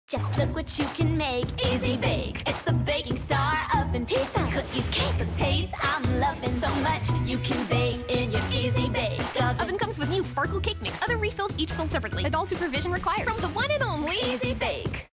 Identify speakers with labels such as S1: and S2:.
S1: Just look what you can make. Easy Bake. It's the baking star oven pizza. Cookies, cakes, a taste I'm loving so much. You can bake in your Easy Bake oven.
S2: Oven comes with new sparkle cake mix. Other refills each sold separately. Adult supervision required. From the one and only
S1: Easy Bake.